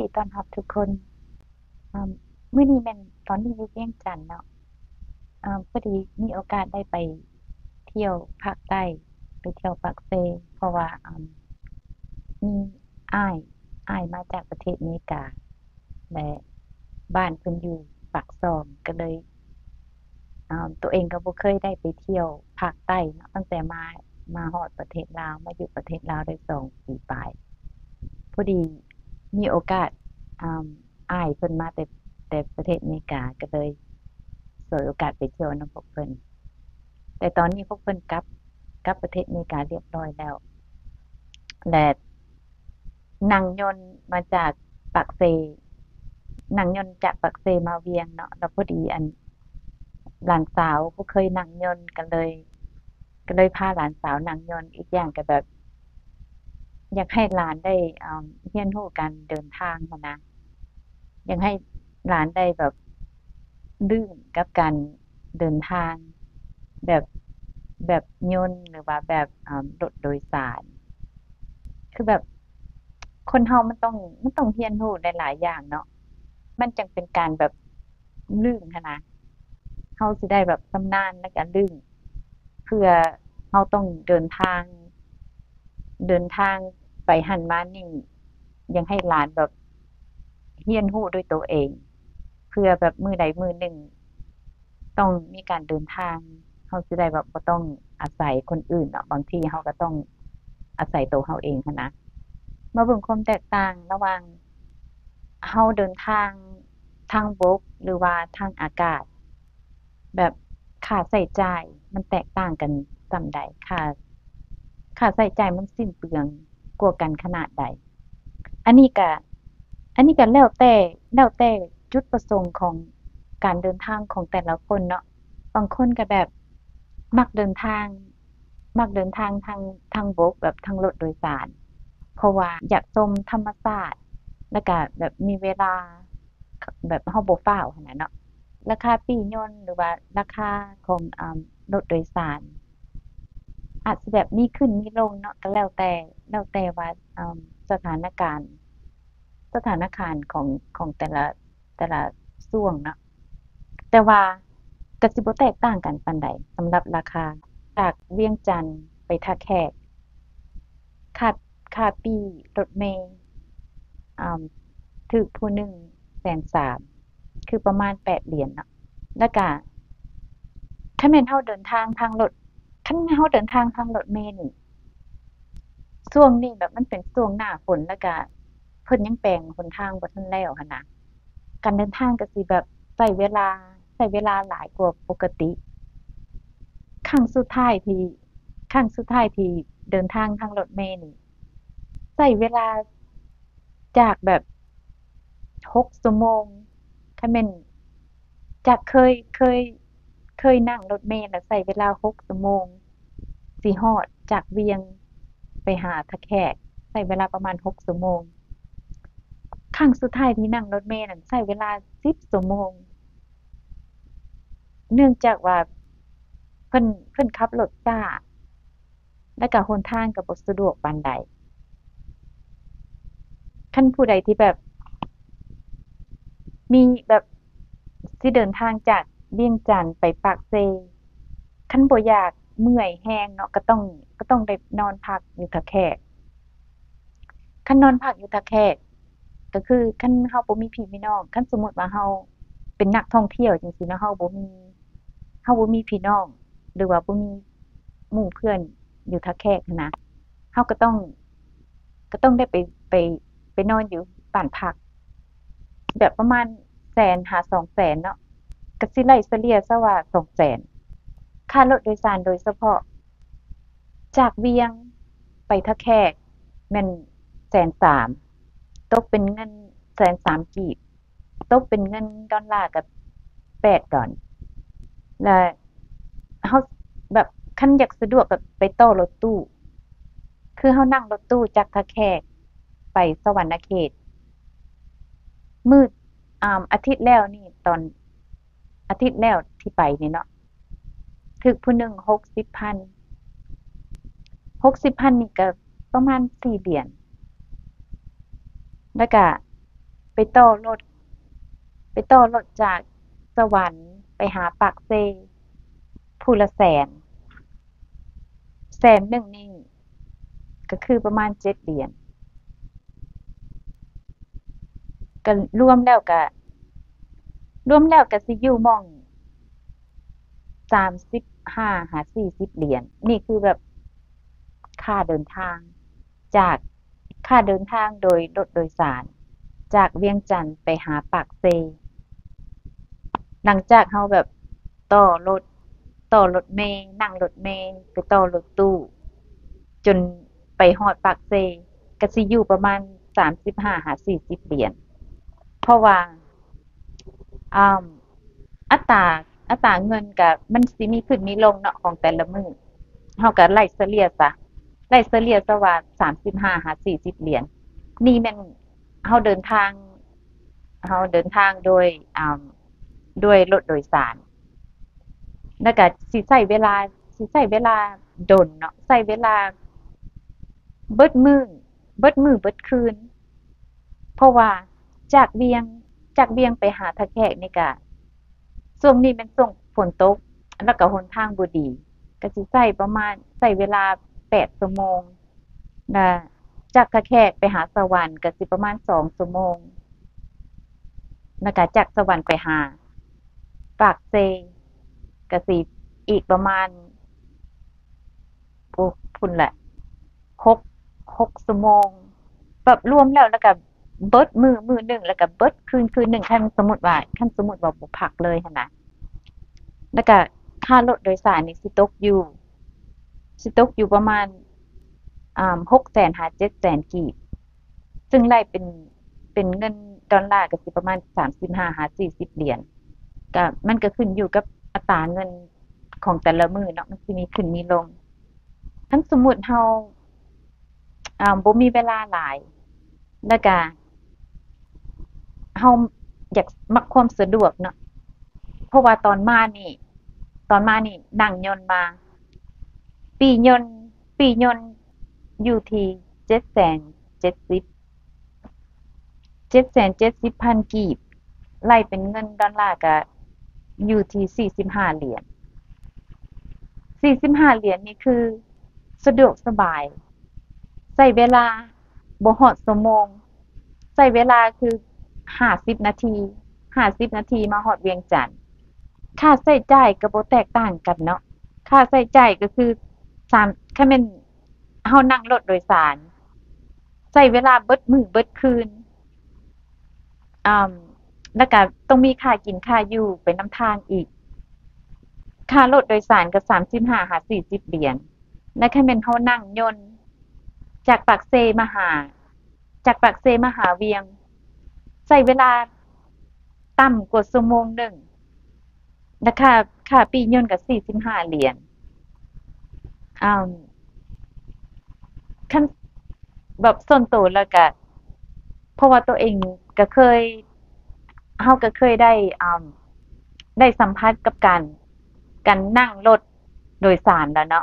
ดีต้อนรับทุกคนอ่ามื้อนี้แม่นตอนนี้อยู่เวียงจันทน์เนาะพอดีมีโอกาสได้ไปเที่ยวภาคใต้ไปเที่ยวปักเซเพราะว่ามีอ้ายมาจากประเทศอเมริกาและบ้านเพิ่นอยู่ปากช่องก็เลยตัวเองก็บ่เคยได้ไปเที่ยวภาคใต้เนาะตั้งแต่มาฮอดประเทศลาวมาอยู่ประเทศลาวได้2 ปีปลายพอดีมีโอกาสอ่าอ้ายเพิ่นมาแต่ประเทศอเมริกาก็เลยฉวยโอกาสไปเที่ยวนำพวกเพิ่นแต่ตอนนี้พวกเพิ่นกลับประเทศอเมริกาเรียบร้อยแล้วและนั่งยนต์มาจากปากเซนั่งยนต์จากปากเซมาเวียงเนาะแล้วพอดีหลานสาวบ่เคยนั่งยนต์ก็เลยพาหลานสาวนั่งยนต์อีกอย่างก็แบบอยากให้หลานได้เรียนรู้การเดินทางหั้นนะอยากให้หลานได้แบบลื่นกับการเดินทางแบบแบบยนต์หรือว่าแบบรถโดยสารคือแบบคนเรามันต้องเรียนรู้หลายๆอย่างเนาะมันจังเป็นการแบบลื่นหั้นนะเราสิได้แบบชำนาญในการลื่นเพื่อเราต้องเดินทางไปหั้นมานี่ยังให้หลานแบบเรียนรู้ด้วยตัวเองเพื่อแบบมื้อใดมื้อหนึ่งต้องมีการเดินทางเราสิได้แบบบ่ต้องอาศัยคนอื่นเนาะบางทีเราก็ต้องอาศัยตัวเราเองหั้นนะมาเบิ่งความแตกต่างระหว่างเราเดินทางทางบกหรือว่าทางอากาศแบบค่าใช้จ่ายมันแตกต่างกันส่ำใดค่าใช้จ่ายมันสิ้นเปลืองกว่ากันขนาดใดอันนี้ก็แล้วแต่จุดประสงค์ของการเดินทางของแต่ละคนเนาะบางคนก็แบบมักเดินทางทางบกแบบทางรถโดยสารเพราะว่าอยากชมธรรมชาติแล้วก็แบบมีเวลาแบบเราบ่ฟ้าวหั้นน่ะเนาะราคาปี่ยนต์หรือว่าราคาของรถโดยสารอาจสิแบบมีขึ้นมีลงเนาะก็แล้วแต่ว่าอ่าสถานการณ์ของแต่ละช่วงเนาะแต่ว่าก็สิบ่แตกต่างกันปานใดสำหรับราคาจากเวียงจันทน์ไปท่าแขกค่าค่าปี่รถเมล์อ่าถูกผู้หนึ่ง130,000คือประมาณ8 เหรียญเนาะแล้วก็คันแม่นเราเดินทางทางรถคันเราเดินทางทางรถเมล์นี่ช่วงนี้แบบมันเป็นช่วงหน้าฝนแล้วก็เพิ่นยังแปลงหนทางบ่ทันแล้วหั้นน่ะ การเดินทางก็สิแบบใช้เวลาหลายกว่าปกติครั้งสุดท้ายที่ครั้งสุดท้ายที่เดินทางทางรถเมล์นี่ใช้เวลาจากแบบ6 ชั่วโมงคันแม่นจากเคยนั่งรถเมล์แล้วใช้เวลา6 ชั่วโมงสิฮอดจากเวียงไปหาท่าแขกใช้เวลาประมาณ6 ชั่วโมงครั้งสุดท้ายที่นั่งรถเมล์นั่นใช้เวลา10 ชั่วโมง เนื่องจากว่าเพิ่นขับรถช้าแล้วก็หนทางก็บ่สะดวกปานใดคันผู้ใดที่แบบมีแบบสิเดินทางจากเวียงจันทน์ไปปากเซคันบ่อยากเมื่อยแรงเนาะก็ต้องได้นอนพักอยู่ท่าแขกคันนอนพักอยู่ท่าแขกก็คือคันเราบ่มีพี่มีน้องคันสมมุติว่าเราเป็นนักท่องเที่ยวจังซี้เนาะเราบ่มีพี่น้องหรือว่าบ่มีหมู่เพื่อนอยู่ท่าแขกหั้นนะเราก็ต้องได้ไปไปนอนอยู่บ้านพักแบบประมาณ100,000หา200,000เนาะก็สิไล่เฉลี่ยซะว่า200,000ค่ารถโดยสารโดยเฉพาะจากเวียงไปท่าแขกแม่น130,000ตกเป็นเงิน130,000กีบตกเป็นเงินดอลลาร์ก็8 ดอลและเราแบบคันอยากสะดวกก็ไปต่อรถตู้คือเรานั่งรถตู้จากท่าแขกไปสะหวรรณเขต มื้ออาทิตย์แล้วนี่ตอนอาทิตย์แล้วที่ไปนี่เนาะถึกผู้หนึ่ง60,00060,000นี่ก็ประมาณ4 เหรียญแล้วก็ไปต่อรถไปต่อรถจากสวรรค์ไปหาปากเซผู้ละแสนแสนหนึ่งนี่ก็คือประมาณ7 เหรียญก็รวมแล้วก็สิอยู่หม้อง35หา40 เหรียญนี่คือแบบค่าเดินทางจากค่าเดินทางโดยรถโดยสารจากเวียงจันทน์ไปหาปากเซหลังจากเราแบบต่อรถเมล์นั่งรถเมล์ไปต่อรถตู้จนไปฮอดปากเซก็สิอยู่ประมาณ35หา40 เหรียญเพราะว่าอ่าอัตราเงินก็มันสิมีขึ้นมีลงเนาะของแต่ละมื้อเราก็ไล่เฉลี่ยซะว่า35หา40 เหรียญนี่แม่นเราเดินทางโดยอ่าด้วยรถโดยสารแล้วก็สิใช้เวลาดนเนาะใช้เวลาเบิดมื้อเบิดคืนเพราะว่าจากเวียงไปหาทะแขกนี่ก็ช่วงนี้เป็นช่วงฝนตกแล้วก็หนทางบ่ดีก็สิใช้ประมาณใช้เวลา8 ชั่วโมงนะจากทะแขกไปหาสวรรค์ก็สิประมาณ2 ชั่วโมงแล้วก็จากสวรรค์ไปหาปากเซก็สิอีกประมาณโอ้พุ่นแหละหก6 ชั่วโมงแบบรวมแล้วก็เบิดมื้อหนึ่งแล้วก็เบิดคืนหนึ่งคันสมมุติว่าบ่พักเลยหั้นน่ะแล้วก็ค่ารถโดยสารนี่สิตกอยู่ประมาณ600,000หา700,000กีบซึ่งไล่เป็นเงินดอลลาร์ก็สิประมาณ35หา40 เหรียญก็มันก็ขึ้นอยู่กับอัตราเงินของแต่ละมื้อเนาะมันสิมีขึ้นมีลงคันสมมุติเราบ่มีเวลาหลายแล้วก็เราอยากมักความสะดวกเนาะเพราะว่าตอนมานี่นั่งยนต์มาปียนต์อยู่ที่770 770,000กีบไล่เป็นเงินดอลลาร์ก็อยู่ที่45 เหรียญ45 เหรียญนี่คือสะดวกสบายใช้เวลาบ่ฮอดชั่วโมงใช้เวลาคือ50 นาที50 นาทีมาฮอดเวียงจันทน์ค่าใช้จ่ายก็บ่แตกต่างกันเนาะค่าใช้จ่ายก็คือคันแม่นเรานั่งรถโดยสารใช้เวลาเบิดมื้อเบิดคืนอ่าแล้วก็ต้องมีค่ากินค่าอยู่ไปนำทางอีกค่ารถโดยสารก็35หา40 เหรียญและคันแม่นเรานั่งยนต์จากปากเซมาหาเวียงใช้เวลาต่ำกว่าชั่วโมงหนึ่งและค่าปียนต์ก็45 เหรียญอ่าคันแบบส่วนตัวแล้วก็เพราะว่าตัวเองก็เคยเราก็เคยได้อ่าได้สัมผัสกับการนั่งรถโดยสารแล้วเนาะ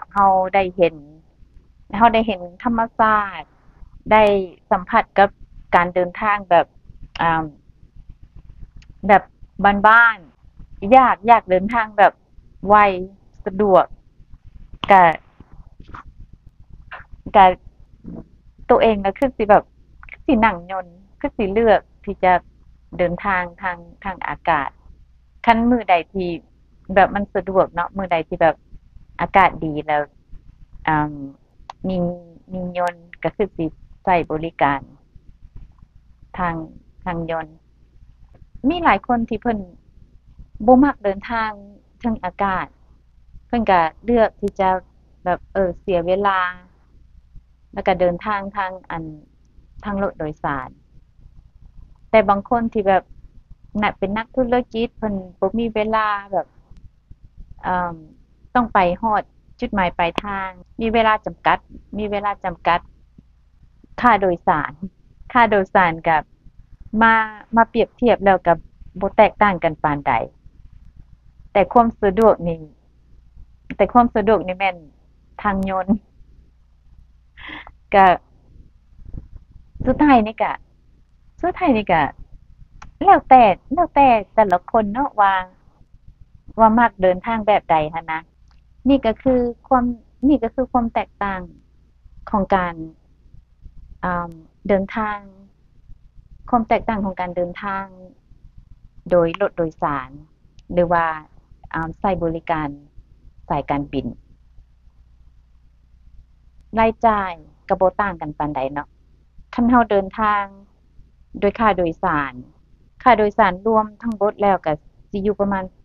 เราได้เห็นธรรมชาติได้สัมผัสกับการเดินทางแบบอ่าแบบบ้านๆอยากเดินทางแบบไวสะดวกก็ก็ตัวเองก็คือสิแบบคือสินั่งยนต์คือสิเลือกที่จะเดินทางทางอากาศคันมื้อใดที่แบบมันสะดวกเนาะมื้อใดที่แบบอากาศดีแล้วอ่ามียนต์ก็คือสิใช้บริการทางยนต์มีหลายคนที่เพิ่นบ่มักเดินทางทางอากาศเพิ่นก็เลือกที่จะแบบเสียเวลาแล้วก็เดินทางทางรถโดยสารแต่บางคนที่แบบน่ะเป็นนักธุรกิจเพิ่นบ่มีเวลาแบบเอ่อต้องไปฮอดจุดหมายปลายทางมีเวลาจำกัดค่าโดยสารกับมาเปรียบเทียบแล้วก็บ่แตกต่างกันปานใดแต่ความสะดวกนี่แม่นทางยนต์ก็สุดท้ายนี่ก็แล้วแต่แล้วแต่แต่ละคนเนาะว่ามักเดินทางแบบใดหั้นนะนี่ก็คือความนี่ก็คือความแตกต่างของการอ่าเดินทางความแตกต่างของการเดินทางโดยรถโดยสารหรือว่าใช้บริการสายการบินรายจ่ายก็บ่ต่างกันปานใดเนาะคันเราเดินทางโดยค่าโดยสารรวมทั้งเบิดแล้วก็สิอยู่ประมาณ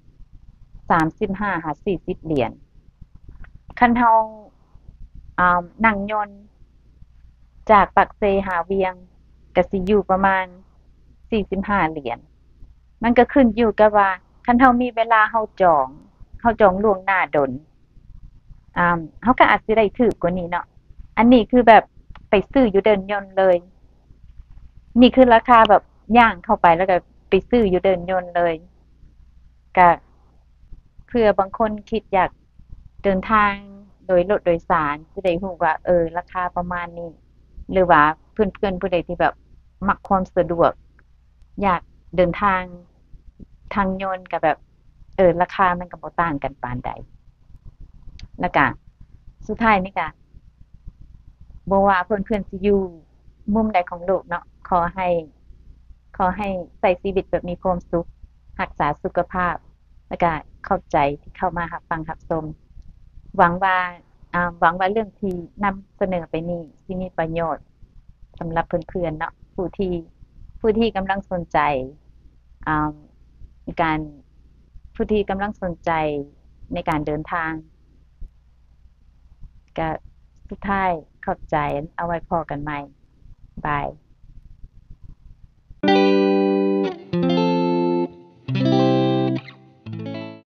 35-40 เหรียญคันเรานั่งยนต์จากปักเซหาเวียงก็สิอยู่ประมาณ45 เหรียญมันก็ขึ้นอยู่กับว่าคันเรามีเวลาเราจองล่วงหน้าดนเราก็อาจสิได้ถูกกว่านี้เนาะอันนี้คือแบบไปซื้ออยู่เดินยนต์เลยนี่คือราคาแบบย่างเข้าไปแล้วก็ไปซื้ออยู่เดินยนต์เลยก็เผื่อบางคนคิดอยากเดินทางโดยรถโดยสารจะได้รู้ว่าราคาประมาณนี้หรือว่าเพื่อนๆผู้ใดที่แบบมักความสะดวกอยากเดินทางทางยนต์กับแบบราคามันก็บ่ต่างกันปานใดแล้วก็สุดท้ายนี่ก็บ่ว่าเพื่อนๆสิอยู่มุมใดของโลกเนาะขอให้ใช้ชีวิตแบบมีความสุขรักษาสุขภาพแล้วก็เข้าใจที่เข้ามารับฟังรับชมหวังว่าเรื่องที่นำเสนอไปนี้สิมีประโยชน์สำหรับเพื่อนๆเนาะผู้ที่กำลังสนใจอ่าการผู้ที่กำลังสนใจในการเดินทางก็สุดท้ายเข้าใจเอาไว้พอกันใหม่บาย